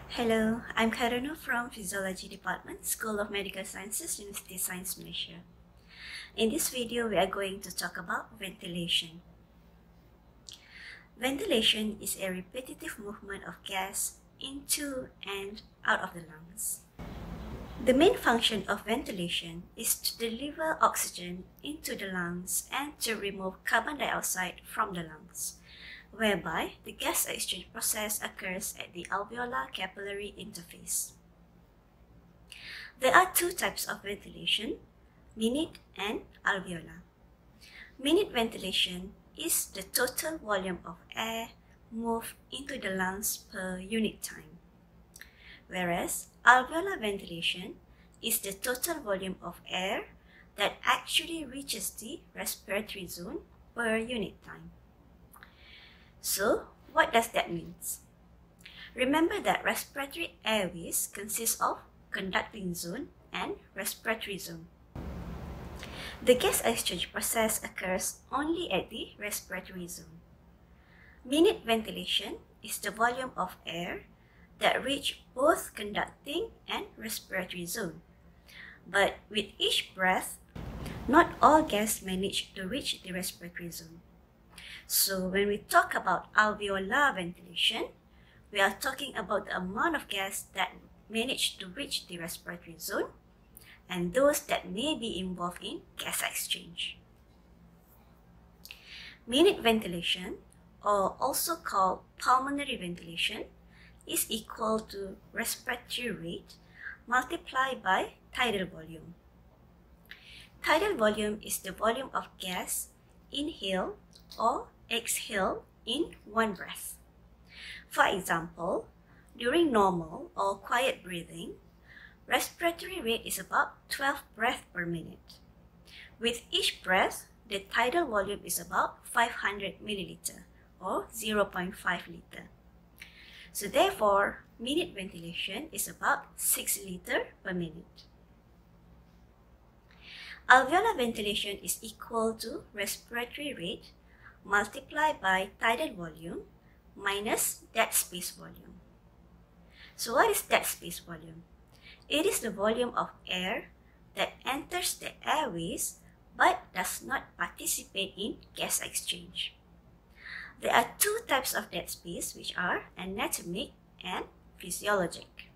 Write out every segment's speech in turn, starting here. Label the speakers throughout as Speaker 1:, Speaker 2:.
Speaker 1: Hello, I'm Karuna from Physiology Department, School of Medical Sciences, University Science Malaysia. In this video, we are going to talk about ventilation. Ventilation is a repetitive movement of gas into and out of the lungs. The main function of ventilation is to deliver oxygen into the lungs and to remove carbon dioxide from the lungs, whereby the gas exchange process occurs at the alveolar capillary interface. There are two types of ventilation, minute and alveolar. Minute ventilation is the total volume of air moved into the lungs per unit time, whereas alveolar ventilation is the total volume of air that actually reaches the respiratory zone per unit time. So, what does that mean? Remember that respiratory airways consist of conducting zone and respiratory zone. The gas exchange process occurs only at the respiratory zone. Minute ventilation is the volume of air that reach both conducting and respiratory zone. But with each breath, not all gas manage to reach the respiratory zone. So when we talk about alveolar ventilation, we are talking about the amount of gas that manage to reach the respiratory zone and those that may be involved in gas exchange. Minute ventilation, or also called pulmonary ventilation, is equal to respiratory rate multiplied by tidal volume. Tidal volume is the volume of gas inhaled or exhale in one breath. For example, during normal or quiet breathing, respiratory rate is about 12 breaths per minute. With each breath, the tidal volume is about 500 milliliter or 0.5 liter. So therefore, minute ventilation is about 6 liter per minute. Alveolar ventilation is equal to respiratory rate multiplied by tidal volume minus dead space volume. So what is dead space volume? It is the volume of air that enters the airways but does not participate in gas exchange. There are two types of dead space, which are anatomic and physiologic.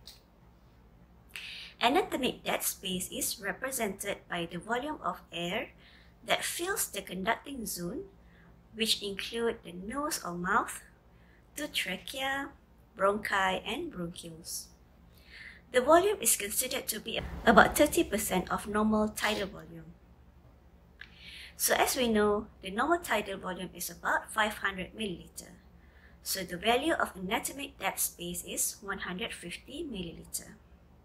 Speaker 1: Anatomic dead space is represented by the volume of air that fills the conducting zone, which include the nose or mouth, to trachea, bronchi, and bronchioles. The volume is considered to be about 30% of normal tidal volume. So as we know, the normal tidal volume is about 500 milliliter. So the value of anatomic dead space is 150 milliliter.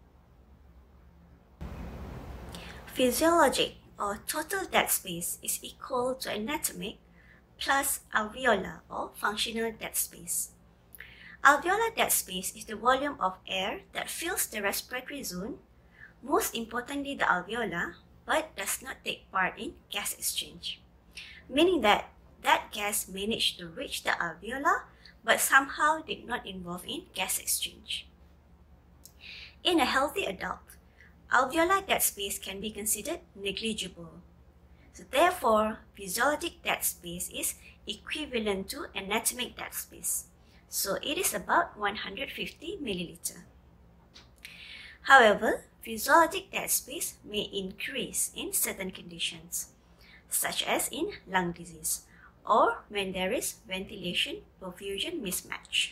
Speaker 1: Physiologic or total dead space is equal to anatomic plus alveolar or functional dead space. Alveolar dead space is the volume of air that fills the respiratory zone, most importantly the alveolar, but does not take part in gas exchange, meaning that gas managed to reach the alveolar but somehow did not involve in gas exchange. In a healthy adult, alveolar dead space can be considered negligible. So therefore, physiologic dead space is equivalent to anatomic dead space. So it is about 150 milliliter. However, physiologic dead space may increase in certain conditions, such as in lung disease or when there is ventilation-perfusion mismatch.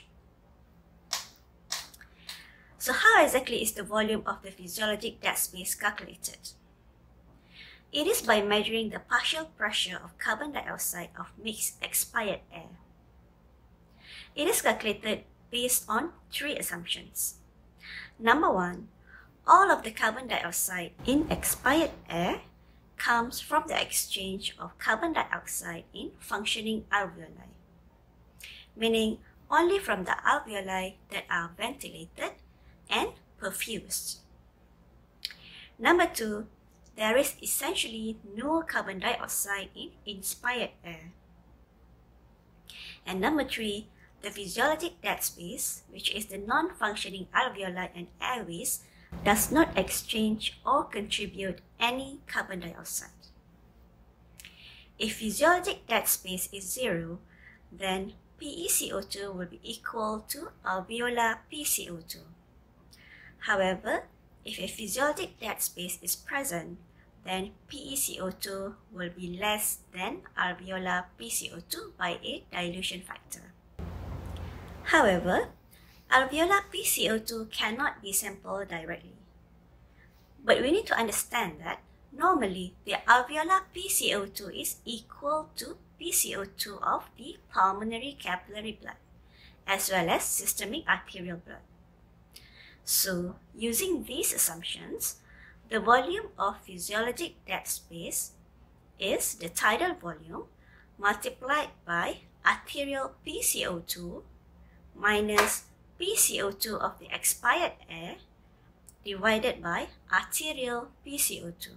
Speaker 1: So how exactly is the volume of the physiologic dead space calculated? It is by measuring the partial pressure of carbon dioxide of mixed expired air. It is calculated based on three assumptions. Number one, all of the carbon dioxide in expired air comes from the exchange of carbon dioxide in functioning alveoli, meaning only from the alveoli that are ventilated and perfused. Number two, there is essentially no carbon dioxide in inspired air. And number three, the physiologic dead space, which is the non-functioning alveoli and airways, does not exchange or contribute any carbon dioxide. If physiologic dead space is 0, then PeCO2 will be equal to alveolar PCO2. However, if a physiologic dead space is present, then PeCO2 will be less than alveolar PCO2 by a dilution factor. However, alveolar PCO2 cannot be sampled directly. But we need to understand that normally the alveolar PCO2 is equal to PCO2 of the pulmonary capillary blood, as well as systemic arterial blood. So, using these assumptions, the volume of physiologic dead space is the tidal volume multiplied by arterial PCO2 minus PCO2 of the expired air divided by arterial PCO2.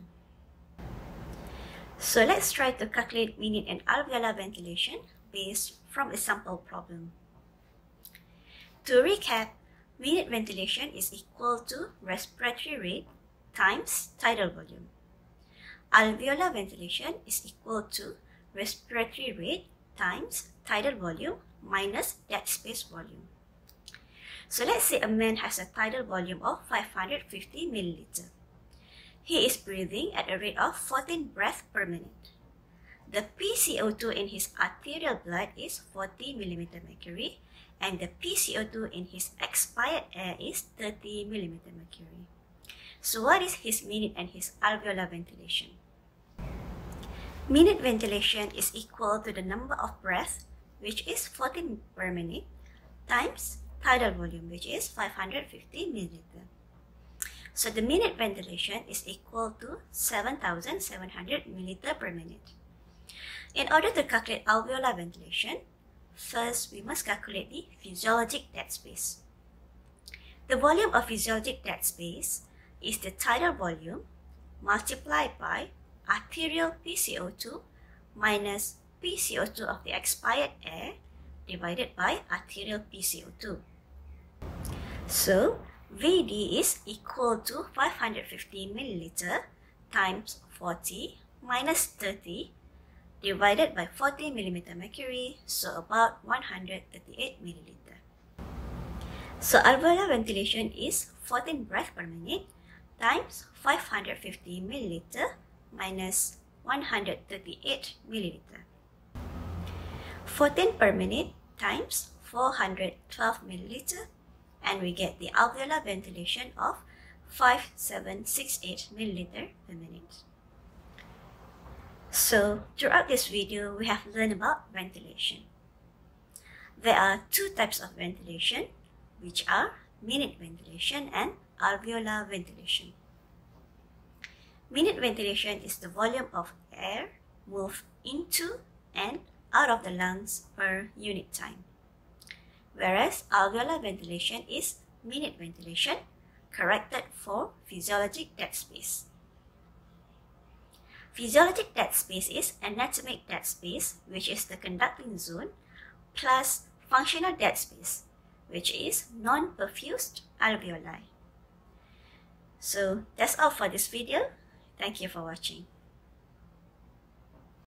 Speaker 1: So let's try to calculate minute and alveolar ventilation based from a sample problem. To recap, minute ventilation is equal to respiratory rate times tidal volume. Alveolar ventilation is equal to respiratory rate times tidal volume minus dead space volume. So let's say a man has a tidal volume of 550 milliliter. He is breathing at a rate of 14 breaths per minute. The PCO2 in his arterial blood is 40 millimeter mercury, and the PCO2 in his expired air is 30 millimeter mercury. So what is his minute and his alveolar ventilation? Minute ventilation is equal to the number of breaths, which is 14 per minute, times tidal volume, which is 550 milliliter. So the minute ventilation is equal to 7,700 milliliter per minute. In order to calculate alveolar ventilation, first we must calculate the physiologic dead space. The volume of physiologic dead space is the tidal volume multiplied by arterial PCO2 minus PCO2 of the expired air divided by arterial PCO2. So, Vd is equal to 550 milliliter times 40 minus 30 divided by 40 millimeter mercury, so about 138 milliliter. So, alveolar ventilation is 14 breaths per minute times 550 milliliter minus 138 milliliter. 14 per minute times 412 milliliter, and we get the alveolar ventilation of 5768 milliliter per minute. So, throughout this video, we have learned about ventilation. There are two types of ventilation, which are minute ventilation and alveolar ventilation. Minute ventilation is the volume of air moved into and out of the lungs per unit time, whereas alveolar ventilation is minute ventilation corrected for physiologic dead space. Physiologic dead space is anatomic dead space, which is the conducting zone, plus functional dead space, which is non-perfused alveoli. So that's all for this video. Thank you for watching.